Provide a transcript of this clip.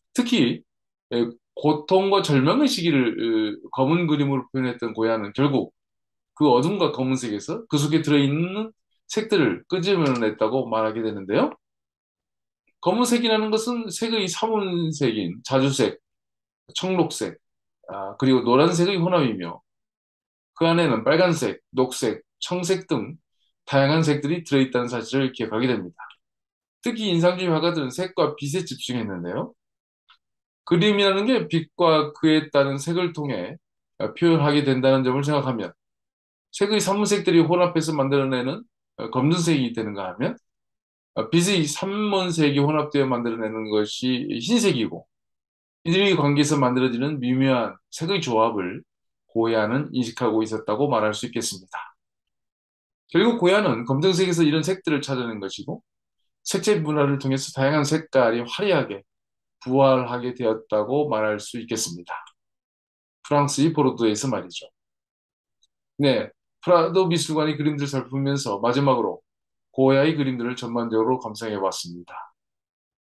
특히 고통과 절망의 시기를 검은 그림으로 표현했던 고야는 결국 그 어둠과 검은색에서 그 속에 들어있는 색들을 끄집어냈다고 말하게 되는데요. 검은색이라는 것은 색의 사문색인 자주색, 청록색, 그리고 노란색의 혼합이며 그 안에는 빨간색, 녹색, 청색 등 다양한 색들이 들어있다는 사실을 기억하게 됩니다. 특히 인상주의 화가들은 색과 빛에 집중했는데요. 그림이라는 게 빛과 그에 따른 색을 통해 표현하게 된다는 점을 생각하면 색의 삼문색들이 혼합해서 만들어내는 검정색이 되는가 하면 빛의 삼문색이 혼합되어 만들어내는 것이 흰색이고 이들의 관계에서 만들어지는 미묘한 색의 조합을 고야는 인식하고 있었다고 말할 수 있겠습니다. 결국 고야는 검정색에서 이런 색들을 찾아낸 것이고 색채 문화를 통해서 다양한 색깔이 화려하게 부활하게 되었다고 말할 수 있겠습니다. 프랑스의 보르도에서 말이죠. 네, 프라도 미술관의 그림들을 살피면서 마지막으로 고야의 그림들을 전반적으로 감상해 봤습니다.